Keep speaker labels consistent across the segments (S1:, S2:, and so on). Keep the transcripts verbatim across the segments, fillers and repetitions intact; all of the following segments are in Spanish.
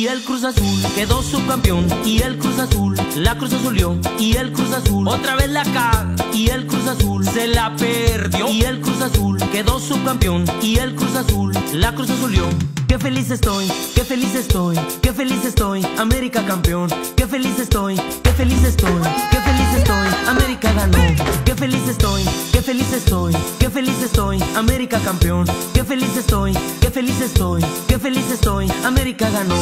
S1: y el Cruz Azul quedó subcampeón, y el Cruz Azul la Cruz Azulió, y el Cruz Azul otra vez la caga, y el Cruz Azul se la perdió, y el Cruz Azul quedó subcampeón, y el Cruz Azul la Cruz Azulió. Qué feliz estoy, qué feliz estoy, qué feliz estoy, América campeón. Qué feliz estoy, qué feliz estoy, qué feliz estoy, América ganó. Qué feliz estoy, qué feliz estoy, qué feliz estoy, América campeón. Qué feliz estoy, qué feliz estoy, qué feliz estoy, América ganó.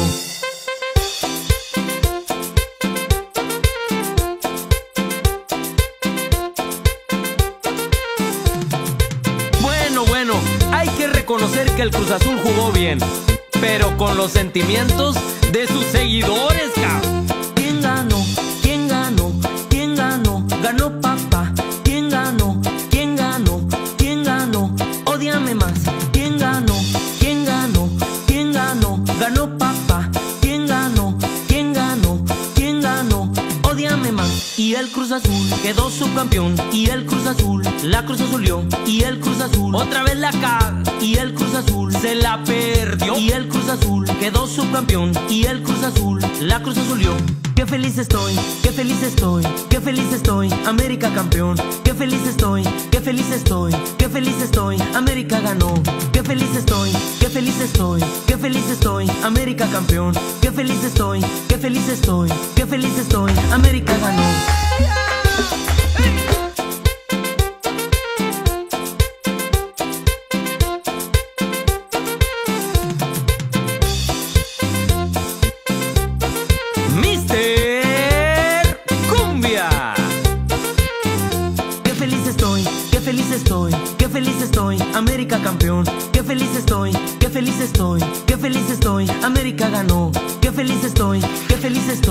S1: Bueno, bueno, hay que reconocer que el Cruz Azul jugó bien, pero con los sentimientos de sus seguidores, cabrón. ¿Quién ganó? ¿Quién ganó? ¿Quién ganó? Ganó papá. ¿Quién ganó? ¿Quién ganó? ¿Quién ganó? Ódiame más. ¿Quién ganó? ¿Quién ganó? ¿Quién ganó? Ganó papá. ¿Quién ganó? ¿Quién ganó? ¿Quién ganó? Ódiame más. Y el Cruz Azul quedó subcampeón, y el Cruz Azul la Cruz Azulió, y el Cruz Azul otra vez la caga, y el Cruz Azul se la perdió, y el Cruz Azul quedó subcampeón, y el Cruz Azul la Cruz Azulió. Qué feliz estoy, qué feliz estoy, qué feliz estoy, América campeón. Qué feliz estoy, qué feliz estoy, qué feliz estoy, América ganó. Qué feliz estoy, qué feliz estoy, qué feliz estoy, América campeón. Qué feliz estoy, qué feliz estoy, qué feliz estoy, América ganó. Mister Cumbia. Qué feliz estoy, qué feliz estoy, qué feliz estoy, América campeón. Qué feliz estoy, qué feliz estoy, qué feliz estoy, América ganó. Qué feliz estoy, qué feliz estoy.